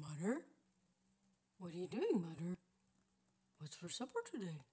Mother? What are you doing, Mother? What's for supper today?